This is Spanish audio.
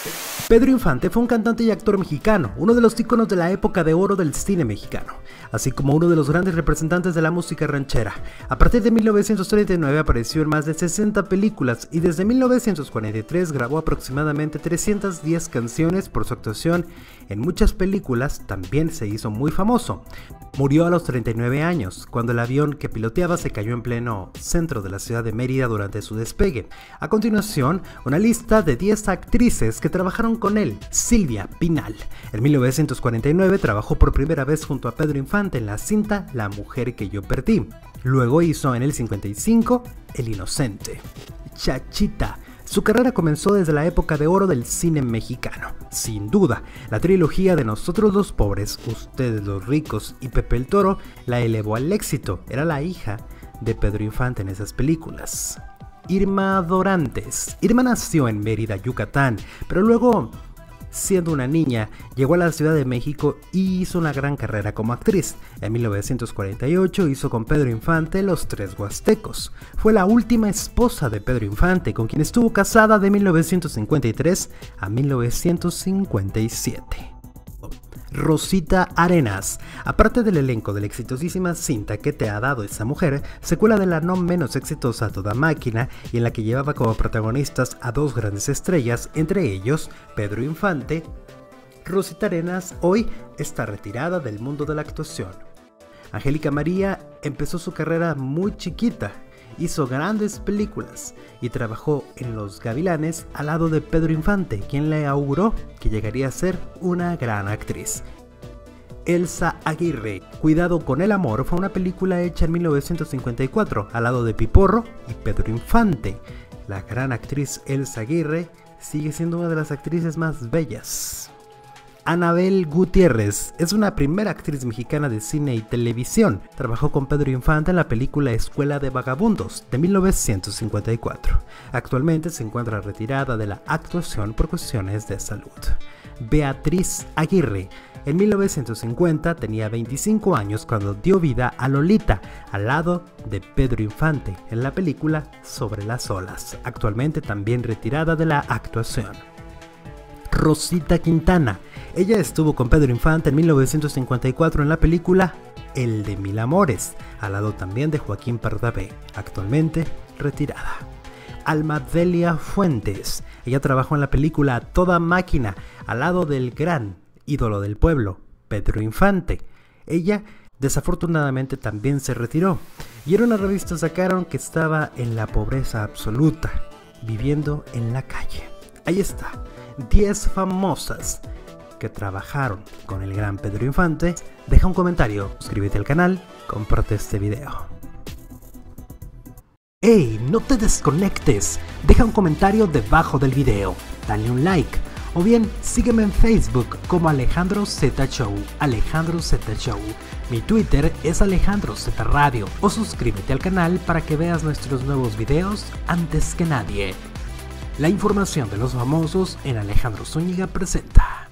Pedro Infante fue un cantante y actor mexicano, uno de los íconos de la época de oro del cine mexicano, así como uno de los grandes representantes de la música ranchera. A partir de 1939 apareció en más de 60 películas y desde 1943 grabó aproximadamente 310 canciones. Por su actuación en muchas películas también se hizo muy famoso. Murió a los 39 años, cuando el avión que piloteaba se cayó en pleno centro de la ciudad de Mérida durante su despegue. A continuación, una lista de 10 actrices que trabajaron con él. Silvia Pinal. En 1949 trabajó por primera vez junto a Pedro Infante en la cinta La mujer que yo perdí. Luego hizo en el 55 El inocente. Chachita. Su carrera comenzó desde la época de oro del cine mexicano. Sin duda, la trilogía de Nosotros los pobres, Ustedes los ricos y Pepe el Toro la elevó al éxito. Era la hija de Pedro Infante en esas películas. Irma Dorantes. Irma nació en Mérida, Yucatán, pero luego, siendo una niña, llegó a la Ciudad de México y hizo una gran carrera como actriz. En 1948 hizo con Pedro Infante Los Tres Huastecos. Fue la última esposa de Pedro Infante, con quien estuvo casada de 1953 a 1957. Rosita Arenas. Aparte del elenco de la exitosísima cinta ¿Qué te ha dado esa mujer?, secuela de la no menos exitosa Toda Máquina, y en la que llevaba como protagonistas a dos grandes estrellas, entre ellos Pedro Infante, Rosita Arenas hoy está retirada del mundo de la actuación. Angélica María empezó su carrera muy chiquita, hizo grandes películas y trabajó en Los Gavilanes al lado de Pedro Infante, quien le auguró que llegaría a ser una gran actriz. Elsa Aguirre. Cuidado con el amor fue una película hecha en 1954 al lado de Piporro y Pedro Infante. La gran actriz Elsa Aguirre sigue siendo una de las actrices más bellas. Anabel Gutiérrez es una primera actriz mexicana de cine y televisión. Trabajó con Pedro Infante en la película Escuela de Vagabundos de 1954. Actualmente se encuentra retirada de la actuación por cuestiones de salud. Beatriz Aguirre. En 1950 tenía 25 años cuando dio vida a Lolita, al lado de Pedro Infante, en la película Sobre las olas. Actualmente también retirada de la actuación. Rosita Quintana. Ella estuvo con Pedro Infante en 1954 en la película El de Mil Amores, al lado también de Joaquín Pardavé, actualmente retirada. Alma Delia Fuentes. Ella trabajó en la película Toda Máquina, al lado del gran ídolo del pueblo, Pedro Infante. Ella desafortunadamente también se retiró, y en una revista sacaron que estaba en la pobreza absoluta, viviendo en la calle. Ahí está, 10 famosas que trabajaron con el gran Pedro Infante. Deja un comentario, suscríbete al canal, comparte este video. ¡Ey! No te desconectes, deja un comentario debajo del video, dale un like, o bien sígueme en Facebook como Alejandro Z Show, Alejandro Z Show. Mi Twitter es Alejandro Z Radio, o suscríbete al canal para que veas nuestros nuevos videos antes que nadie. La información de los famosos en Alejandro Zúñiga presenta.